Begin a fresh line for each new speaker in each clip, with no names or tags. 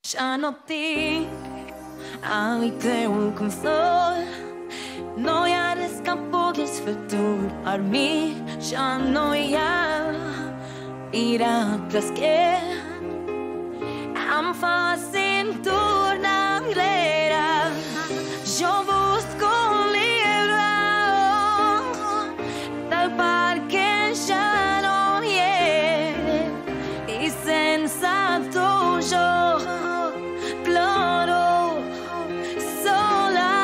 Já não tem algo como sou. Não há descampos futuro a mim. Já não há ir atrás que am fácil tornar glera. Eu busco livro del parque já não é e sensato eu ploro sola.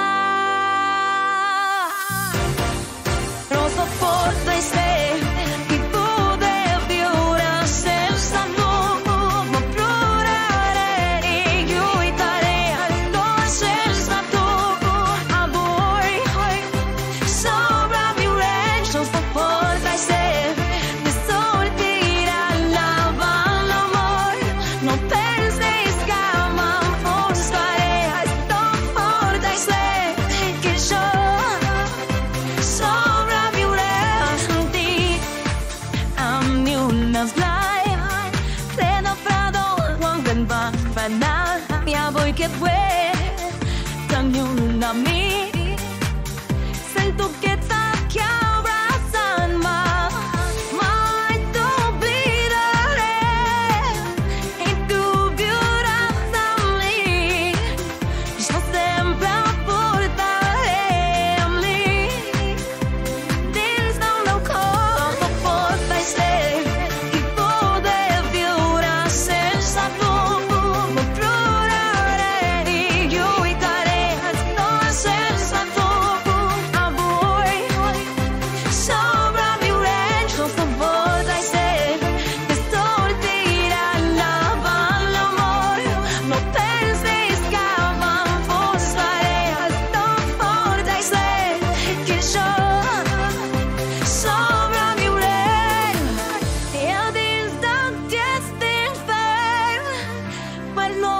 Non sopporto i sé che poter vivere senza tu, ma plorare e aiutare non senza tu. A voi sopravvivere non sopporto i sé di sortir alla l'amor. Non pensi scama o stare sopporto i sé che io sopravvivere sentir a miljoner live. Credo frado quando va fanal mia voi che vuoi cagnuna mi sento che ti abbraccian ma mai tu oblidare e tu viurasami io sempre a portare a me dins del meu cor. No sopporto i sé che poder viure sense tu, ma plorare e lluitaré no sense tu. A voi sopravviuré no sopporto i sé che sortir all'amor. No pensis que me'n posaré sopporto i sé que jo sobreviuré. E dins d'aquest infern per no